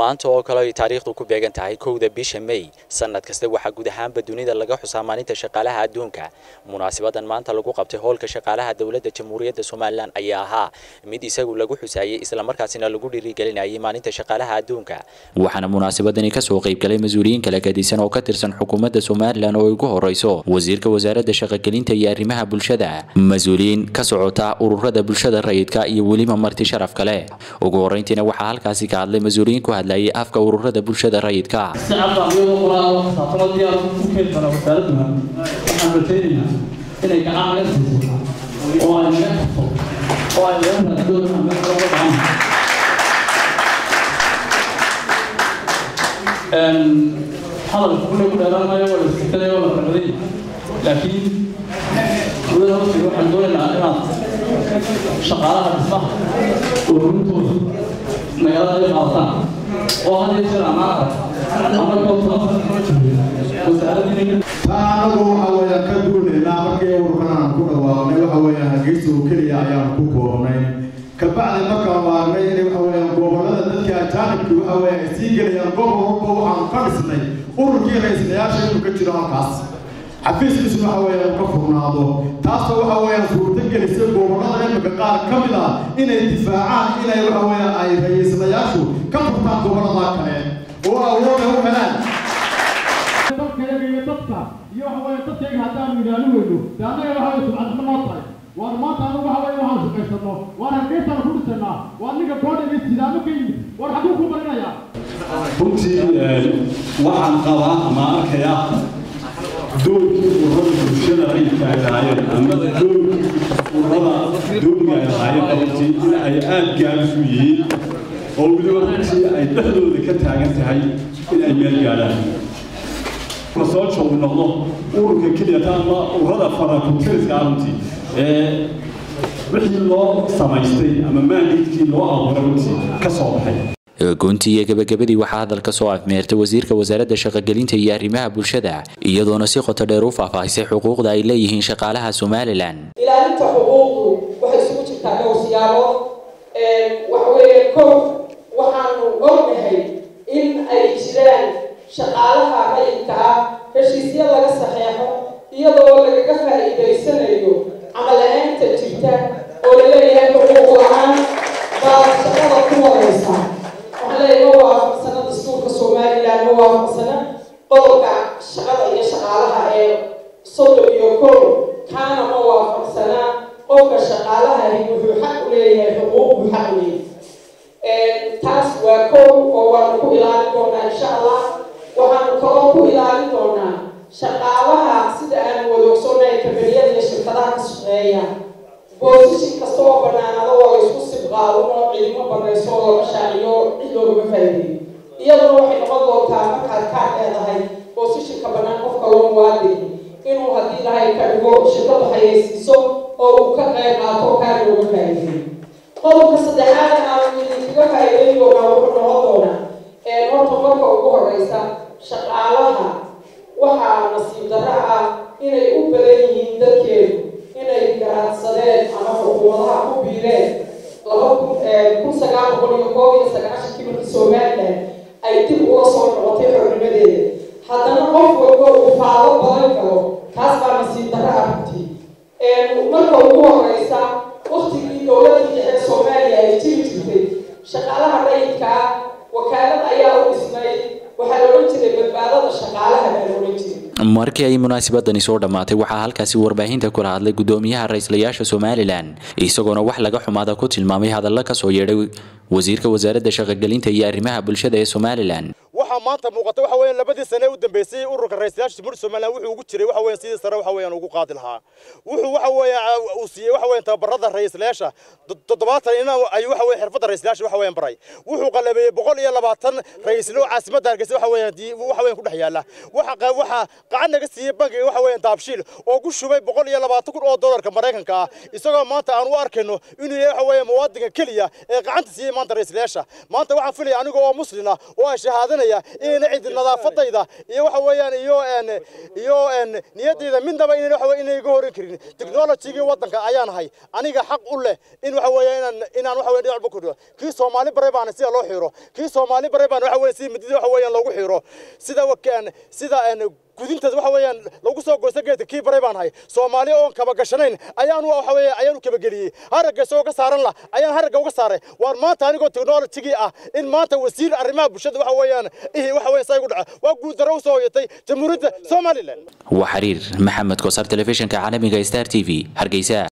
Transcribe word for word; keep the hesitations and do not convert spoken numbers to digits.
maanta oo kale ay taariikhdu ku beegan tahay kowda bisha May sanad kasta waxa guud ahaanba dunida laga xusaa maalinta shaqaalaha adduunka. Munaasabadan maanta lagu qabtay hoolka shaqaalaha dawladda Jamhuuriyadda Soomaaliland ayaa ahaa mid isagu lagu xusaayay isla markaasina lagu dhiirigelinayay maalinta shaqaalaha adduunka. waxaana munaasabadani ka soo qayb galay mas'uuliyiin kala gadisan oo ka tirsan xukuumadda Soomaaliland oo ugu horeyso wasiirka wasaaradda shaqo-gelinta iyo arrimaha bulshada, mas'uuliyiin ka socota ururada bulshada rayidka iyo waliba marti sharaf kale. ugu horeyntiina waxa halkaasi ka hadlay mas'uuliyiin ku hadlayay afka ururada bulshada rayidka. هذا كله كله ما يقول استكلا ولا تقدير لكن ولا هو يروح عندنا العائلات شغالة بصح ورنتوز ما يلا يغلطان وهذا يصير عمارة عمل كوثر وسألني فأنا أقول كدول لا بقي وركنا نقول وأنا أقول هجيسو كل يوم كوكونين كبعد مكة وعمرين وحوي قبلنا ذلك أجانب وحوي سيجل ينقبوا ربوا عن قرصني ورجي رئيس الياشين وكتير عكاس حفيز اسمه حوي وقفنا هذا تاسو حوي صورتك اللي سير قبلنا ذلك قال كملا إن الدفاعان إلى حوي أي رئيس الياشو كفرنا قبلنا ذاك وأول هو ملان يحوي تطيق هذا من يالوه ده أنا يحوي سبحان الله وما كانوا بحوي وهم سكشتنا وأنا كيف أنا كل سنة وأنا كبرت من سيدنا كين وأنا حدوكم برنا يا. كنت وعن قضاء ما كيا دول ورد الشلة ريت كهاية أما دول ورد دول كهاية قلتي أي آل جالسويين أو بدون شيء أي دخلوا ذكرتها عن هاي الأيام جالها. مسؤول شو من الله ورك كذا تاما ورد فرق كل كارنتي. wixii loo samaystay ama maalinkii loo abuuray ka soo baxay. goontii gabagabadii waxa hadalka soo afmeertay wasiirka wasaaradda shaqo-gelinta iyo arrimaha bulshada iyadoona si qoto dheer u faahfaahisay xuquuqda ay leeyihiin shaqaalaha Soomaaliland. ilaalinta xuquuqdu waxay isugu jirtaa dhowr siyaabo ee waxa weeye koob waxaanu ognahay in ay jiraan shaqaalaha rayidka ah heshiisyo laga saxeexo iyadoo lagaga faa'iideysanayo عمليات الجدة ولله حقوق العام بعض شغلة كويسة وعلى موافق سنة دستور الصومالي لا موافق سنة قدرك شغلة يشغلها صدق يكون كان موافق سنة قدرك شغلها هي حق ليه حقوق وحق ليه تاس وكون وانكو إلى دونا إن شاء الله وهنكو إلى دونا شغلها سيد أن ودوسونا كبرية لشركتها كسرية بوزيشن كسوة بنانا لو يسوس بقالون علم بريسول مشاريع إلو بفايدي يلا روح نقضوا تامك هالكار هذا هاي بوزيشن كبنان أفكارون وادي إنه هدي لهاي كاريو شركة حيسيسو أو كغير عطو كاريو بفايدي قالوا كصدحان أو اللي كفايدي ونروح نقضونا نورتو مركو أبوه الرئيسة شغالها waxaa nasiib darro ah inay u badan yihiin dadkeedu inay garaadsadeen ama xukuumadaha ku biireen laba kun sagaal boqol iyo koob iyo sagaashankii markii Soomaaliland ay dib uga soo noqotay xornimadeeda haddana qof walba uu faalo badan galo taas baa nasiib darro ah runtii marka ugu horeysa waqtigii dowladda dhexe Soomaaliya ay jiri jirtay shaqaalaha rayidka ah wakaalad ayaa u dhismay waxaa loo jiray badbaadada shaqaalaha markii ay munaasabadani soo dhamaatay waxa halkaasi warbaahinta ku hadlay gudoomiyaha ra'iislayaasha Soomaaliland isagoona wax laga xumaada ku tilmaamay hadalka ka soo yeedhay wasiirka wasaaradda shaqo-gelinta iyo arrimaha bulshada ee Soomaaliland. waxa maanta muuqata waxa weeyaan labadii sano u dambeysay ururka ra'iislayaasha Jamhuuriyadda Soomaaliland wuxuu ugu jiray waxa weeyaan sidii sare waxa weeyaan ugu qaadi lahaa wuxuu waxa weeyaan uu siiyay waxa weeyaan tababarada ra'iislayaasha toddobaatan in ay waxa weeyaan xirfadda ra'iislayaasha waxa weeyaan baray wuxuu qalabeeyay boqol iyo labaatan ra'iislo caasimadda Hargeysa waxa weeyaan waxa weeyaan ku dhex yaala waxa waxa qacan naga siiyay bangiga waxa weeyaan daabshiil oo ku shubay boqol iyo labaatan kun oo dollarka Mareykanka ah isagoo maanta aan u arkayno inuu yahay waxa weeyaan muwaadinka kaliya ee gacanta siiyay maanta ra'iislayaasha maanta waxaan filayaa aniga oo muslina oo shahaadana inayna cid nadaafadayda iyo waxa weeyaan iyo een iyo een niyadayda midnaba inayna waxa weeyaan iga horin karin technology-ga wadanka ayaan ahay aniga xaq u leh in waxa weeyaan inaan inaan waxa weeyaan dhinac ku dhigo kii Soomaali bare baan si loo xiro kii Soomaali bare baan waxa weeyaan si midida waxa weeyaan loogu xiro sida wakaan sida een gudintada waxa weeyaan lagu soo goosto geedka kii bare baan ahay Soomaali oo kaba gashanayn ayaan waxa weeyaan ayaan kaba galiyay haraga soo ka saaran la ayaan haraga uga saaray war maanta anigoo technology ah in maanta wasiir arrimaha bulshada waxa weeyaan ee waxa weeyaan saygu dhaca waa guud daro soo yeetay jamhuuriyadda Soomaaliland وحرير محمد كوسار تلفزيون كعالمي Star T V Hargeysa